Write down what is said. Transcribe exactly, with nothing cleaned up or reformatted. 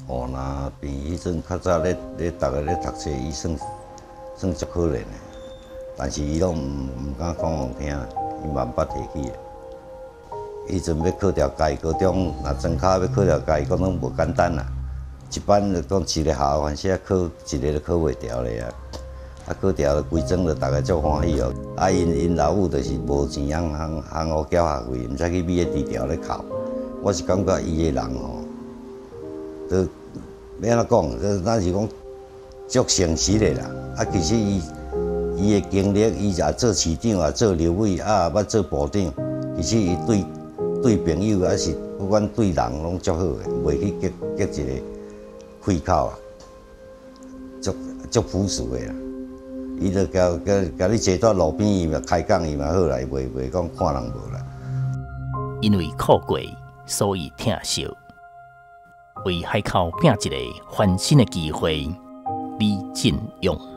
哦，那病迄阵较早咧咧，逐个咧读册，伊算算足可怜的，但是伊拢毋毋敢讲互听，伊嘛毋捌提起的。迄阵要考调家己高中，若庄脚要考调家己高中无简单啦。一班就讲一个校，凡是啊考一个都考袂调咧啊。啊考调规庄就大家足欢喜哦。啊因因老母就是无钱通通通互缴学费，毋使去美个治疗咧哭。我是感觉伊个人吼，都要安怎讲？咱是讲足诚实的啦。啊其实伊伊个经历，伊也做市长，也做立委，啊也捌做部长。其实伊对对朋友还是不管对人拢足好个，袂去结结一个气口啊，足足朴实个啦。伊就甲甲甲你坐在路边，伊嘛开讲，伊嘛好啦，袂袂讲看人无啦。 因为苦过，所以疼惜。为海口拼一个翻身的机会，李进勇。